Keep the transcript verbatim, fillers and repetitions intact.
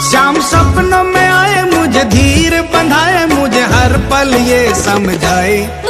शाम सपनों में आए, मुझे धीर बंधाए, मुझे हर पल ये समझाए